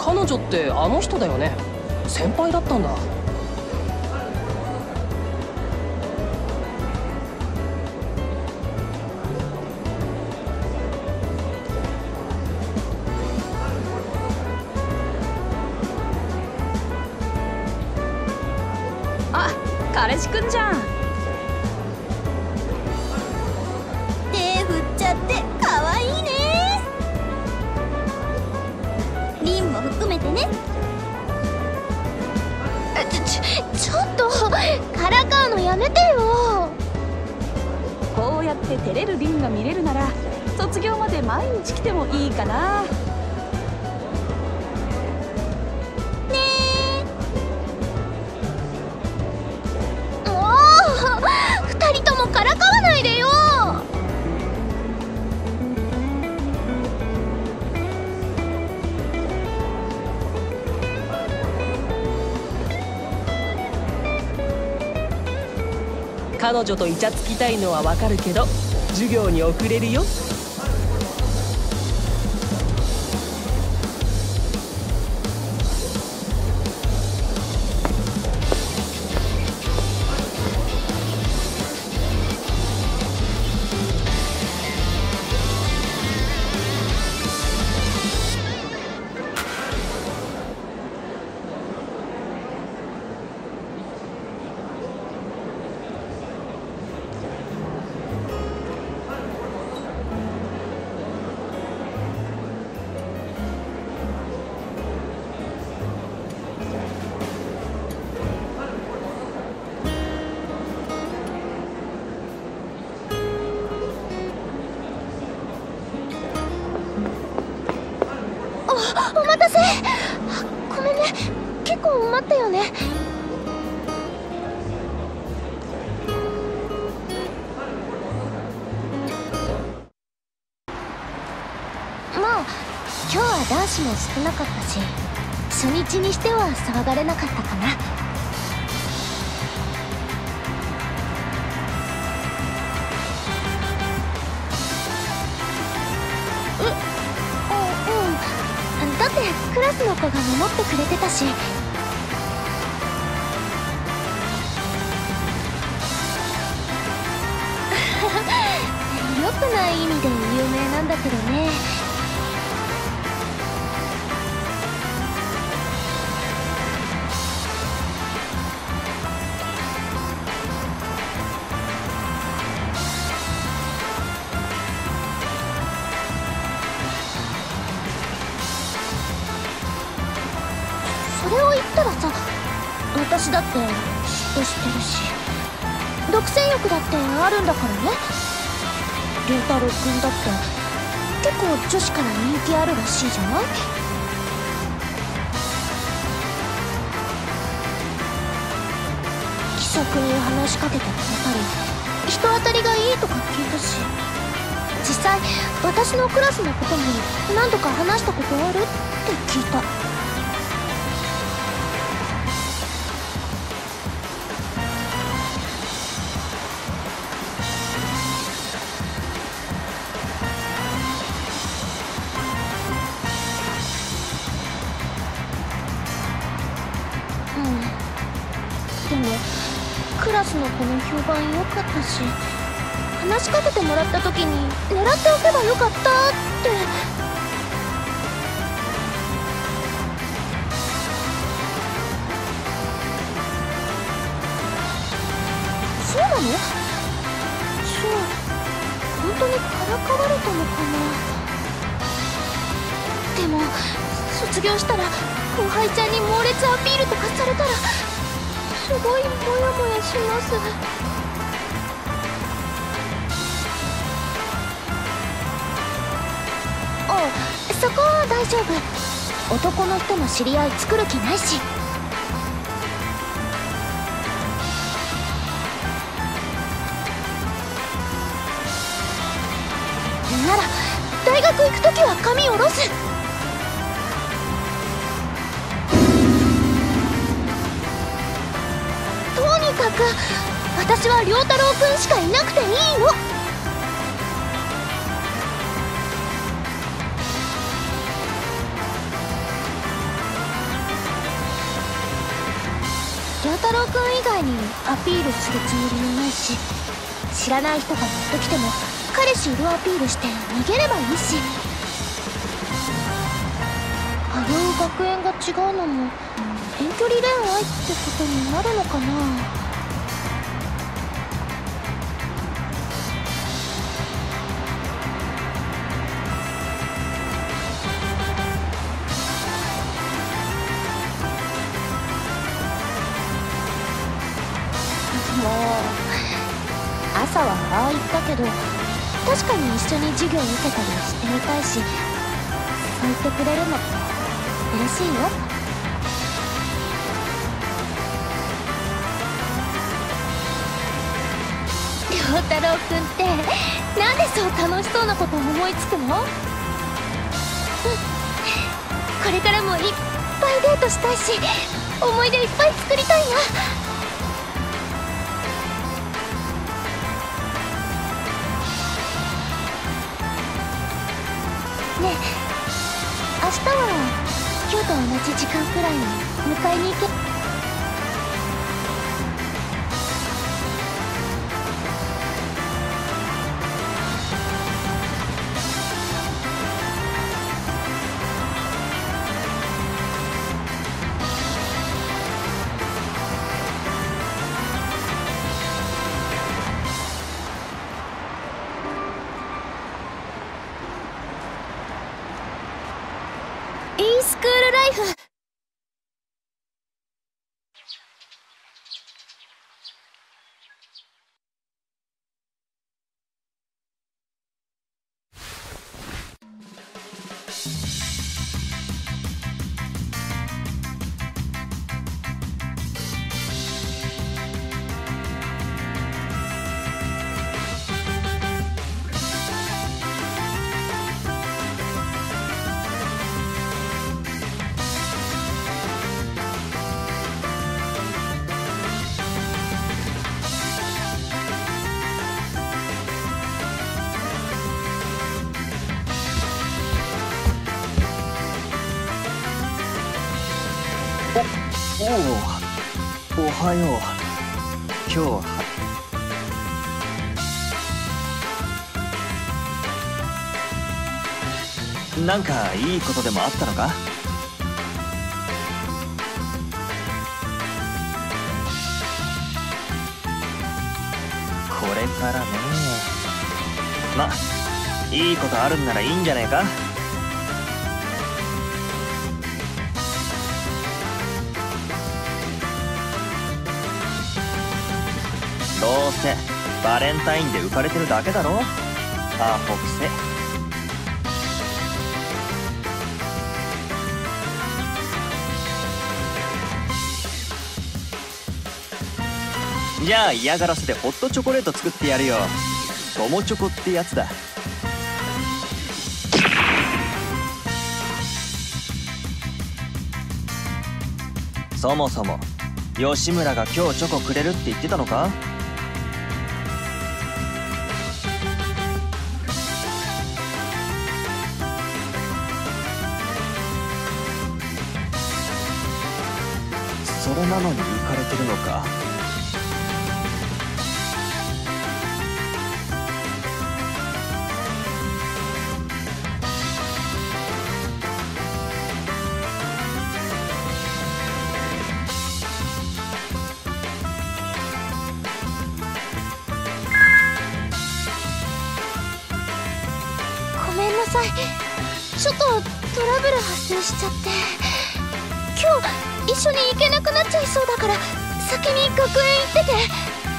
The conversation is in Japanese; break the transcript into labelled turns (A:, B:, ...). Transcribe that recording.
A: 彼女ってあの人だよね。先輩だったんだ。
B: あ、彼氏くんじゃん。
C: 手振っちゃってかわいいね。リンも含めてね。ちょっとからかうのやめてよ。
B: こうやって照れるリンが見れるなら卒業まで毎日来てもいいかな。
C: 二人ともからかわないでよ。
A: 彼女とイチャつきたいのはわかるけど、授業に遅れるよ。
C: お待たせ。ごめんね、結構待ったよね。まあ今日は男子も少なかったし、初日にしては騒がれなかったかな。だってクラスの子が守ってくれてたし。良くない意味で有名なんだけどね。それを言ったらさ、私だって嫉妬してるし、独占欲だってあるんだからね。龍太郎くんだって結構女子から人気あるらしいじゃない。気さくに話しかけてくれたり、人当たりがいいとか聞いたし、実際私のクラスのことも何度か話したことあるって聞いた。でもクラスの子の評判良かったし、話しかけてもらった時に狙っておけばよかったって。そうなの？じゃあ本当にからかわれたのかな。でも卒業したら後輩ちゃんに猛烈アピールとかされたらすごいモヤモヤします。そこは大丈夫。男の人の知り合い作る気ないし。なら大学行く時は髪下ろす。とにかく私は良太郎くんしかいなくていいの。 太郎くん以外にアピールするつもりもないし、知らない人がやっと来ても彼氏いるアピールして逃げればいいし。通う学園が違うのも遠距離恋愛ってことになるのかな。もう朝はああ言ったけど、確かに一緒に授業受けたりしてみたいし、そう言ってくれるの嬉しいよ。良太郎くんってなんでそう楽しそうなこと思いつくの？うん、これからもいっぱいデートしたいし、思い出いっぱい作りたいな。ねえ、明日は今日と同じ時間くらいに迎えに行け。スクールライフ。
D: おお、おはよう。今日はなんかいいことでもあったのか？これからね。ま、いいことあるんならいいんじゃねえか？どうせバレンタインで浮かれてるだけだろ、アホくせ。じゃあ嫌がらせでホットチョコレート作ってやるよ。友チョコってやつだ。そもそも吉村が今日チョコくれるって言ってたのか？それなのに浮かれてるのか？
C: ごめんなさい、ちょっとトラブル発生しちゃって、今日一緒に行けなくなっちゃいそうだから先に学園行ってて。